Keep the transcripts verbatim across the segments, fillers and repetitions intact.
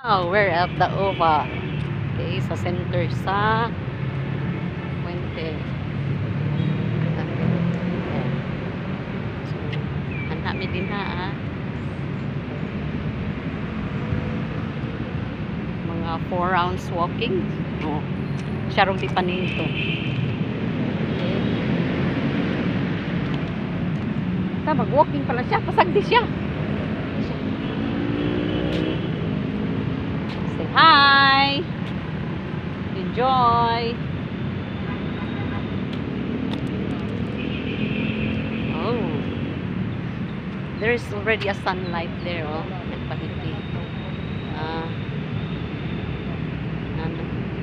Oh, we're at the Ova. Okay, sa center sa Puente. Ayan. So, anak mi din ha, ah. Mga four rounds walking. Oh, siya rin di pa nito. Okay. Ta, mag-walking pala siya. Pasagdi siya. Say hi! Enjoy! Oh! There is already a sunlight there, oh. Nagpahiti. Ah. Ano?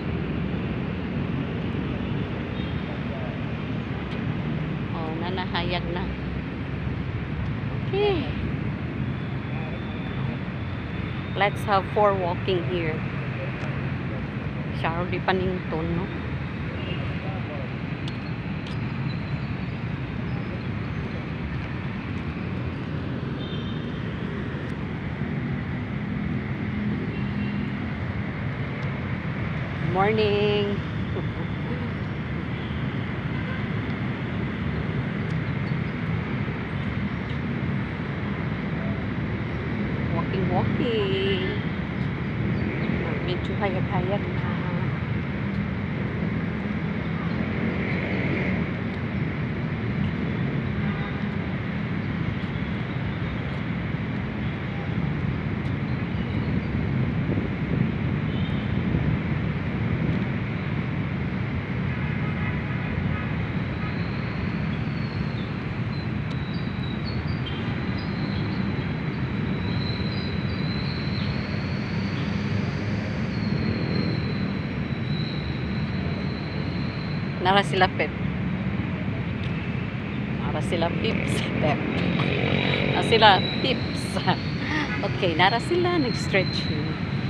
Oh, nanahayag na. Okay. Let's have four walking here. Charlie Panington, no? Morning. Walking, walking. Medyo hayag-hayag na. Nara sila Pep. Nara sila Pips. Pep. Nara sila Pips. Okay, nara sila nag-stretching.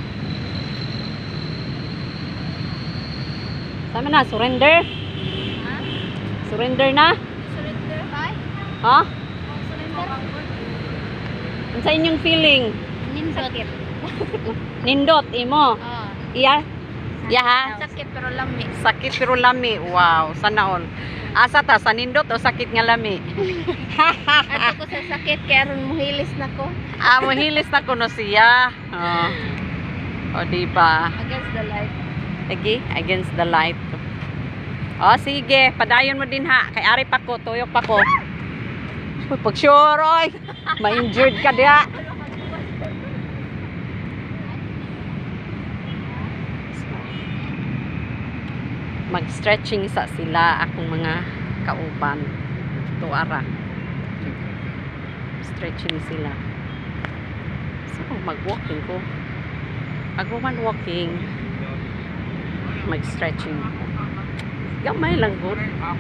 Sama na, surrender? Ha? Surrender na? Surrender, hi? Ha? Oh, surrender? Ano sa inyong feeling? Nindot. Nindot, imo? Oh. Iya? Iya ha? Sakit pero lami. Sakit pero lami. Wow, sana all. Asa ta, sa nindot o sakit nga lami? Ato ko sa sakit kaya ron muhilis na ko. Ah, mahilis na kuno siya. Oh. O, diba? Against the light. Sige, against the light. O, sige. Padayon mo din ha. Kay ari pa ko, tuyok pa ko. Uy, pag sure, oy. Ma-injured ka diya. Mag-stretching sa sila akong mga kauban. Tuara. Stretching sila. So, mag-walking ko. Pag man walking, mag-stretching. Gamay lang good.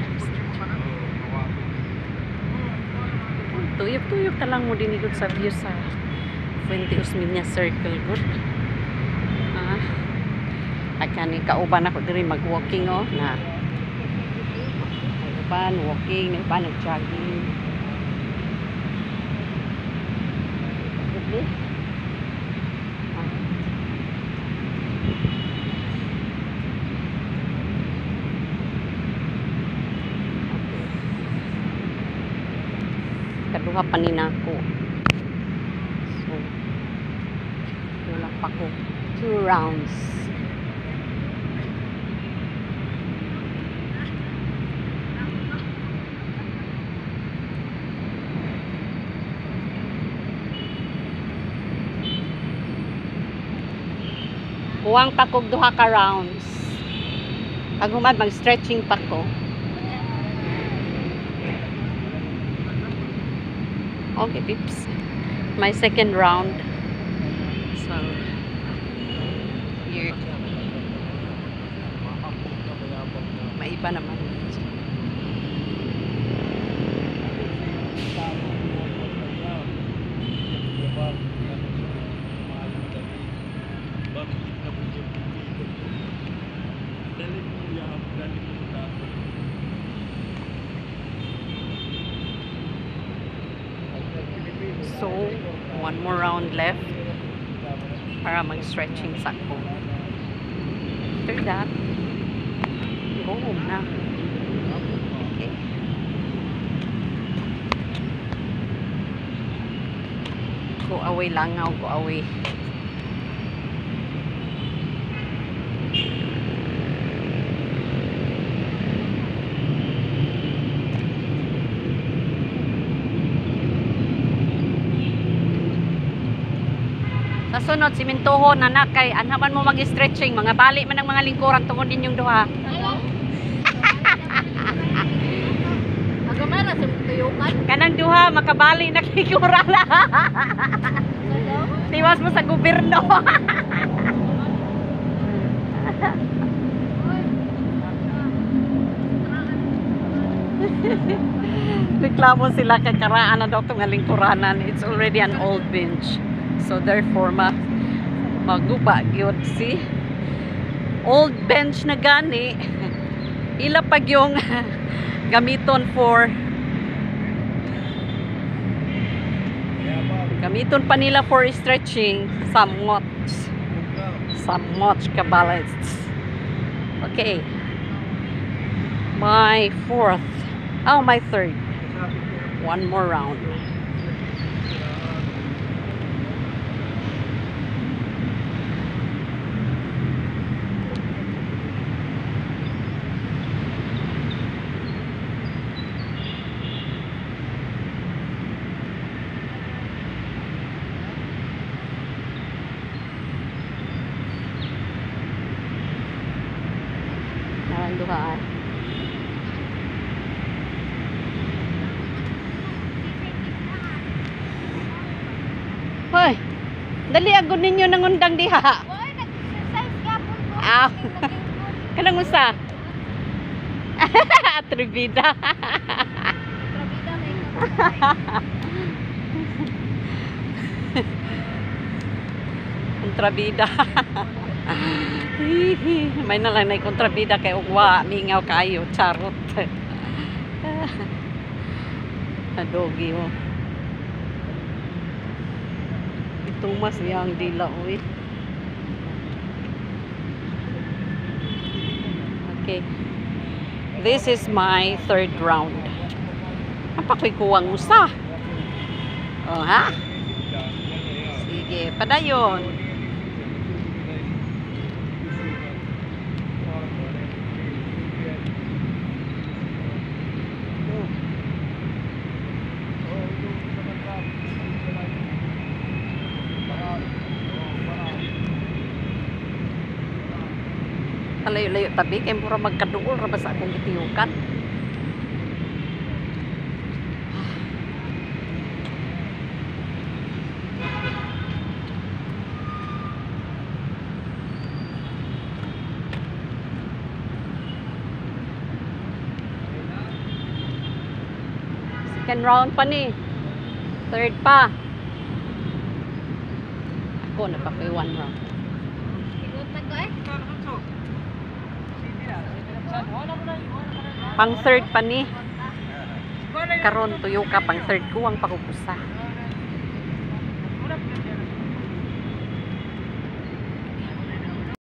Tuyok-tuyok ka lang mo dinigod sa view sa Fuente Osmeña Circle. Good. Ah. Akani kauban ako diri mag-walking, oh, na. Kauban, walking, may pa nag-jogging. Okay. Kaduha pa ni nako. So, wala pa ko. Two rounds. Huwang pa kog duha ka rounds. Pag humad, mag-stretching pa ko. Okay, pips. My second round. So, here. May iba naman. So, one more round left. para mag-stretching sa ko. After that, go home na. Okay. Go away lang ako, go away. Sa sunod, simintuhon na na kay anhaman mo mag-stretching, mga bali man ang mga lingkuran tungod ninyong duha. Agamara sa tuyukan. Kanang duha makabali na lingkuran. Tiwas mo sa gobyerno. Reklamo sila kay karaan na daw itong lingkuranan. It's already an old bench. So therefore, ma maguba gyud si old bench na gani. Ila pag yung gamiton for gamiton pa nila for stretching somewhat somewhat kabalanced. Okay, my fourth, oh my third, one more round. Duhaan. Hoy, dali agud ninyo nangundang diha. Oy, nag-exercise gapon ko. Aw. Kanang usa? Atribida. Trabida may Kontrabida. May na lang na kontrabida kay ugwa mingaw kayo charot. Adogi mo. Ito mas yang dila oy. Okay. This is my third round. Apakoy kuwang usa. Oh ha? Sige, padayon. Layo-layo tabi kay mura magkaduol ra ba sa akong gitiyukan. Second round pa ni. Third pa. Ako na pa kay one round. Igot na ko eh. Pang third pa ni. Karon tuyo ka pang third ko ang pakukusa.